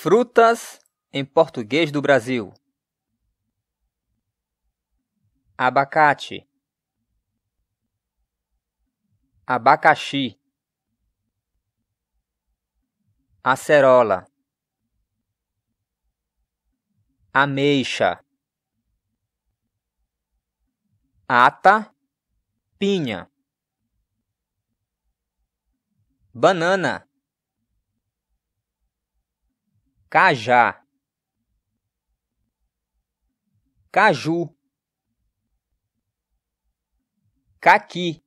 Frutas em português do Brasil: abacate, abacaxi, acerola, ameixa, ata, pinha, banana, cajá, caju, caqui,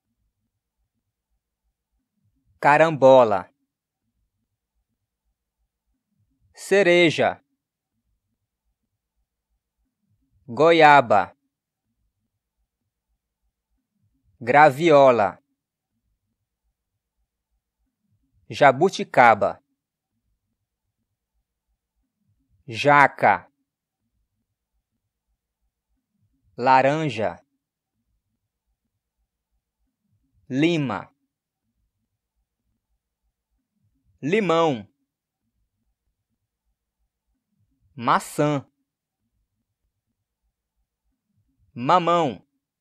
carambola, cereja, goiaba, graviola, jabuticaba, jaca, laranja, lima, limão, maçã, mamão,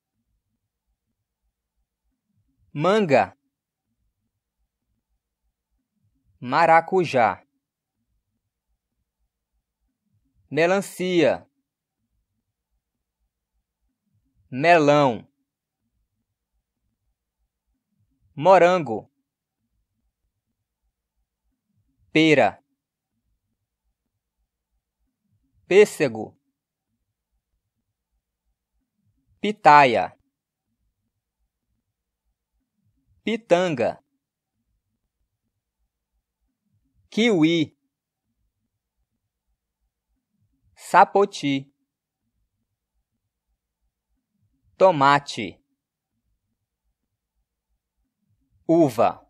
manga, maracujá, melancia, melão, morango, pera, pêssego, pitaia, pitanga, kiwi, sapoti, tomate, uva.